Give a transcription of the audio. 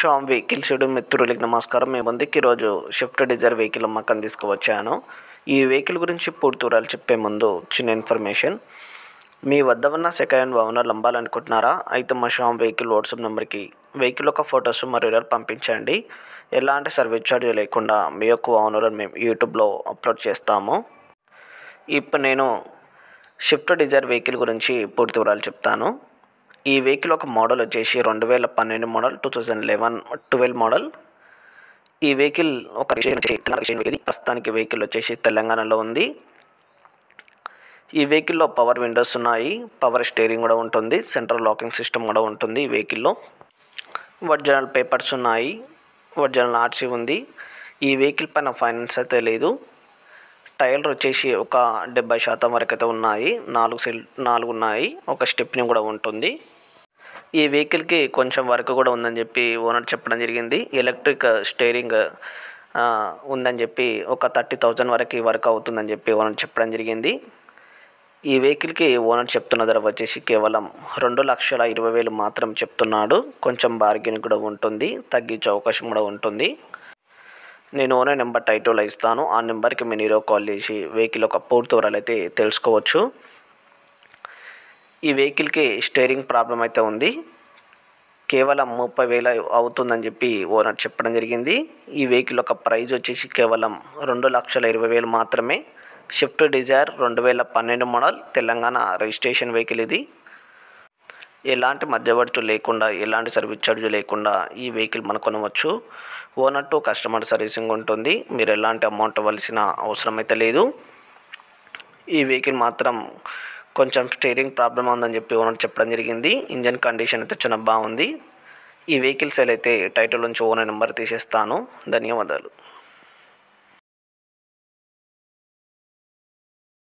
Shyam vehicles మిత్రులకి నమస్కారం. మీ ముందుకి ఈరోజు షిఫ్ట్ డిజైర్ వెహికల్ అమ్మకాన్ని తీసుకువచ్చాను. ఈ వెహికల్ గురించి పూర్తి వివరాలు చెప్పే ముందు చిన్న ఇన్ఫర్మేషన్. మీ వద్ద ఉన్న సెకండ్ హ్యాండ్ వాహనాలు అమ్మాలనుకుంటున్నారా? అయితే మా శ్యామ్ వెహికల్ వాట్సాప్ నెంబర్కి వెహికల్ యొక్క ఫొటోస్ మరియు వివరాలు పంపించండి. ఎలాంటి సర్వీస్ ఛార్జ్ లేకుండా మీ యొక్క వాహనాలను మేము యూట్యూబ్లో అప్లోడ్ చేస్తాము. ఇప్పుడు నేను షిఫ్ట్ డిజైర్ వెహికల్ గురించి పూర్తి వివరాలు చెప్తాను. ఈ వెహికల్ ఒక మోడల్ వచ్చేసి 2012 మోడల్, 2012 మోడల్. ఈ వెహికల్ ఒక ప్రస్తుతానికి వెహికల్ వచ్చేసి తెలంగాణలో ఉంది. ఈ వెహికల్లో పవర్ విండోస్ ఉన్నాయి, పవర్ స్టీరింగ్ కూడా ఉంటుంది, సెంట్రల్ లాకింగ్ సిస్టమ్ కూడా ఉంటుంది. ఈ వెహికల్లో ఒరిజినల్ పేపర్స్ ఉన్నాయి, ఒరిజినల్ ఆర్సీ ఉంది. ఈ వెహికల్ పైన ఫైనాన్స్ అయితే లేదు. టైర్లు వచ్చేసి ఒక 70% వరకు అయితే ఉన్నాయి, 4 ఉన్నాయి, ఒక స్టెప్ని కూడా ఉంటుంది. ఈ వెహికల్కి కొంచెం వర్క్ కూడా ఉందని చెప్పి ఓనర్ చెప్పడం జరిగింది. ఎలక్ట్రిక్ స్టీరింగ్ ఉందని చెప్పి ఒక 30,000 వరకు వర్క్ అవుతుందని చెప్పి ఓనర్ చెప్పడం జరిగింది. ఈ వెహికల్కి ఓనర్ చెప్తున్న ధర వచ్చేసి కేవలం 2,20,000 మాత్రం చెప్తున్నాడు. కొంచెం బార్గెన్ కూడా ఉంటుంది, తగ్గించే అవకాశం కూడా ఉంటుంది. నేను ఓనర్ నెంబర్ టైటిల్లో ఇస్తాను. ఆ నెంబర్కి మీరు కాల్ చేసి వెహికల్ ఒక పూర్తి వివరాలు అయితే తెలుసుకోవచ్చు. ఈ వెహికల్కి స్టీరింగ్ ప్రాబ్లం అయితే ఉంది. కేవలం 30,000 అవుతుందని చెప్పి ఓనర్ చెప్పడం జరిగింది. ఈ వెహికల్ ఒక ప్రైజ్ వచ్చేసి కేవలం 2,20,000 మాత్రమే. Swift Dzire 2012 model, Telangana registration vehicle ఇది. ఎలాంటి మధ్యవర్తులు లేకుండా, ఎలాంటి సర్వీస్ ఛార్జ్ లేకుండా ఈ వెహికల్ మనం కొనవచ్చు. ఓనర్ టు కస్టమర్ సర్వీసింగ్ ఉంటుంది. మీరు ఎలాంటి అమౌంట్ ఇవ్వాల్సిన అవసరం అయితే లేదు. ఈ వెహికల్ మాత్రం కొంచెం స్టీరింగ్ ప్రాబ్లం ఉందని చెప్పి ఓనర్ చెప్పడం జరిగింది. ఇంజన్ కండిషన్ అయితే చాలా బాగుంది. ఈ వెహికల్ సేల్ అయితే టైటిల్ నుంచి ఓనర్ నెంబర్ తీసేస్తాను. ధన్యవాదాలు.